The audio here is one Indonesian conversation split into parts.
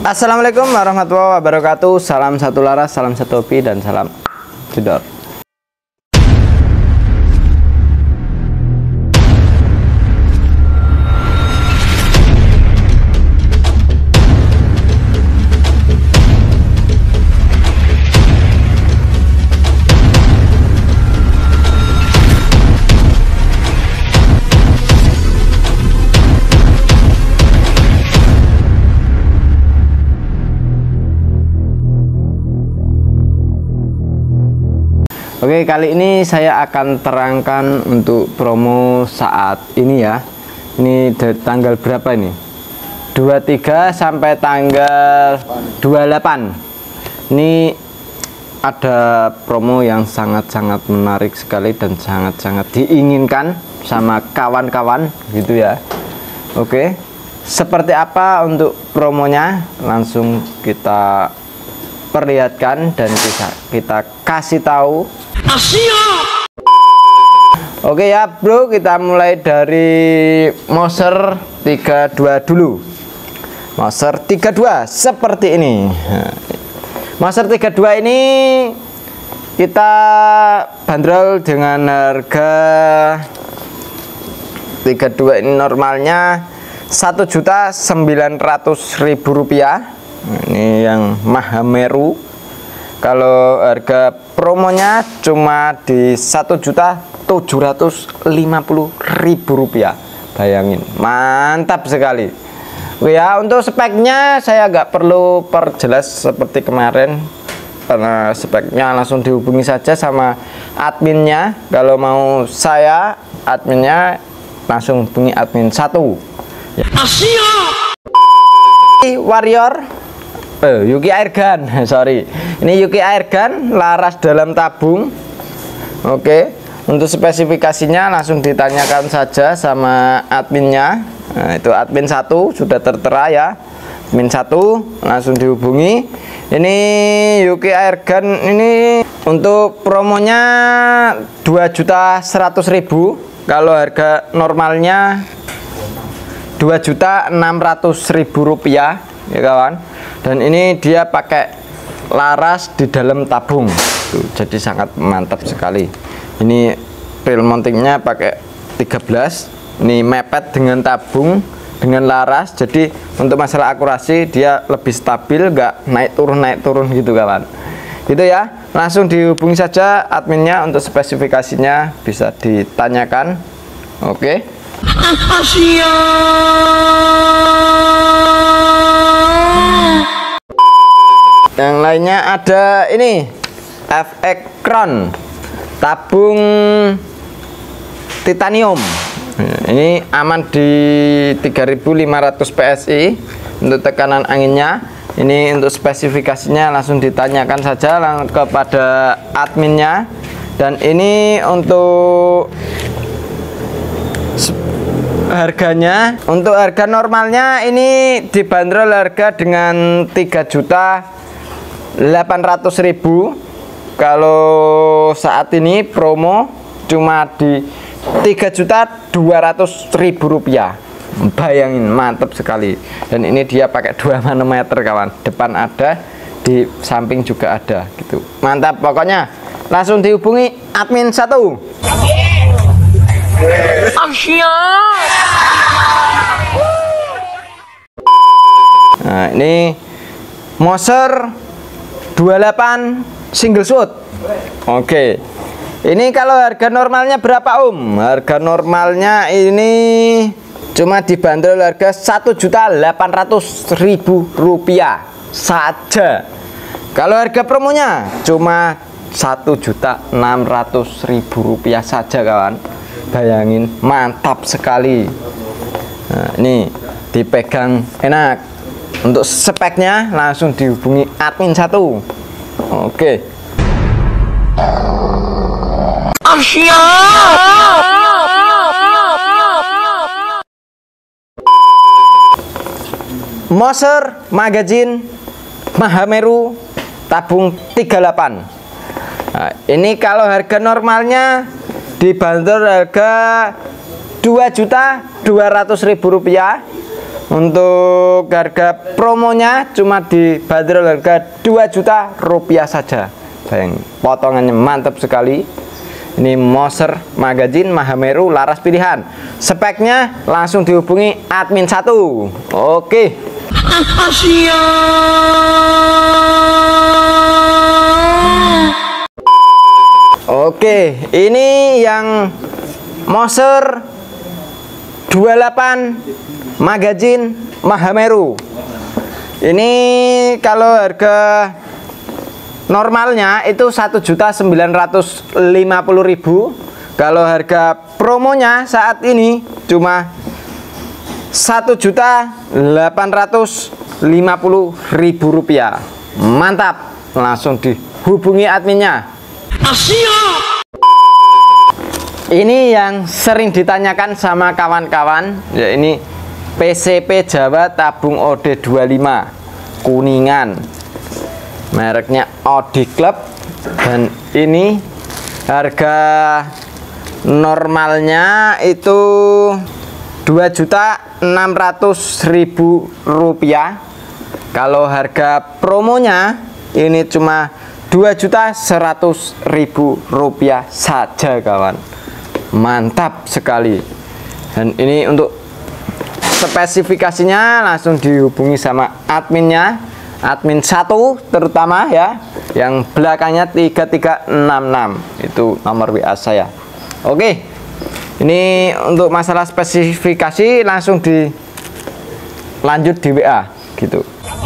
Assalamualaikum warahmatullahi wabarakatuh. Salam satu laras, salam satu hobi, dan salam jedor. Oke, kali ini saya akan terangkan untuk promo saat ini ya. Ini dari tanggal berapa ini? 23 sampai tanggal 28. Ini ada promo yang sangat-sangat menarik sekali dan sangat-sangat diinginkan sama kawan-kawan gitu ya. Oke, seperti apa untuk promonya? Langsung kita perlihatkan dan kita kasih tahu. Oke ya bro, kita mulai dari Moser 32 dulu. Moser 32 seperti ini. Moser 32 ini kita bandrol dengan harga 32 ini normalnya Rp1.900.000. Ini yang Mahameru. Kalau harga promonya cuma di Rp1.750.000. Bayangin, mantap sekali. Ya, untuk speknya saya nggak perlu perjelas seperti kemarin, karena speknya langsung dihubungi saja sama adminnya. Kalau mau saya adminnya, langsung hubungi admin 1 ya. Warrior Yuki Airgun sorry, ini Yuki Airgun laras dalam tabung. Oke, untuk spesifikasinya langsung ditanyakan saja sama adminnya. Nah, itu admin 1 sudah tertera ya, admin 1 langsung dihubungi. Ini Yuki Airgun ini untuk promonya Rp2.100.000. kalau harga normalnya Rp2.600.000 ya kawan. Dan ini dia pakai laras di dalam tabung tuh, jadi sangat mantap sekali. Ini reel mountingnya pakai 13. Ini mepet dengan tabung dengan laras, jadi untuk masalah akurasi dia lebih stabil, nggak naik turun gitu kawan. Gitu ya, langsung dihubungi saja adminnya. Untuk spesifikasinya bisa ditanyakan. Oke. Yang lainnya ada ini FX Crown tabung titanium. Ini aman di 3500 PSI untuk tekanan anginnya. Ini untuk spesifikasinya langsung ditanyakan saja kepada adminnya. Dan ini untuk harganya, untuk harga normalnya ini dibanderol harga dengan Rp3.800.000. Kalau saat ini promo cuma di Rp3.200.000. Bayangin, mantap sekali. Dan ini dia pakai 2 manometer kawan, depan ada, di samping juga ada gitu. Mantap pokoknya. Langsung dihubungi admin 1. Nah, ini Moser 28 single shoot. Oke. Ini kalau harga normalnya berapa Om? Harga normalnya ini cuma dibanderol harga Rp1.800.000 saja. Kalau harga promonya cuma Rp1.600.000 saja kawan. Bayangin, mantap sekali. Nah, ini dipegang enak. Untuk speknya langsung dihubungi admin 1. Oke. Moser magazine Mahameru tabung 38. Nah, ini kalau harga normalnya dibanderol harga Rp2.200.000. Untuk harga promonya cuma dibanderol harga 2 juta rupiah saja. Sayang, potongannya mantap sekali. Ini Moser Magazine Mahameru laras pilihan. Speknya langsung dihubungi admin 1. Oke. Oke, ini yang Moser 28 Magazine Mahameru. Ini kalau harga normalnya itu 1.950.000. Kalau harga promonya saat ini cuma 1.850.000 rupiah. Mantap, langsung dihubungi adminnya. Ini yang sering ditanyakan sama kawan-kawan, ya ini PCP Jawa tabung OD25 kuningan, mereknya Audi Club, dan ini harga normalnya itu 2.600.000 rupiah. Kalau harga promonya ini cuma 2.100.000 rupiah saja kawan. Mantap sekali. Dan ini untuk spesifikasinya langsung dihubungi sama adminnya, admin 1 terutama ya, yang belakangnya 3366 itu nomor WA saya. Oke, ini untuk masalah spesifikasi langsung dilanjut di WA gitu.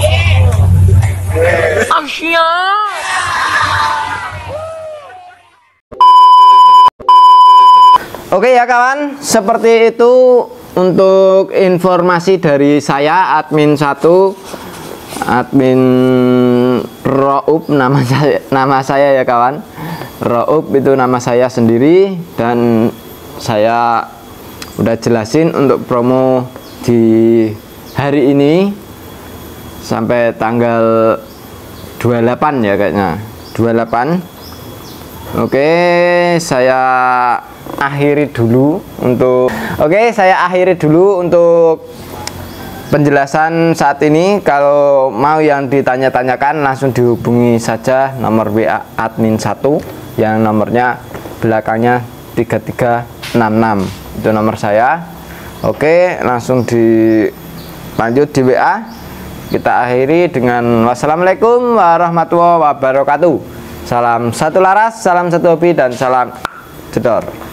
Oke ya kawan, seperti itu untuk informasi dari saya admin 1, admin Roub nama saya ya kawan. Roub itu nama saya sendiri, dan saya udah jelasin untuk promo di hari ini sampai tanggal 28 ya kayaknya, 28. Oke, saya akhiri dulu untuk penjelasan saat ini. Kalau mau yang ditanya-tanyakan langsung dihubungi saja nomor WA admin 1 yang nomornya belakangnya 3366, itu nomor saya. Oke, langsung dilanjut di WA. Kita akhiri dengan wassalamualaikum warahmatullahi wabarakatuh. Salam satu laras, salam satu hobi, dan salam jedor.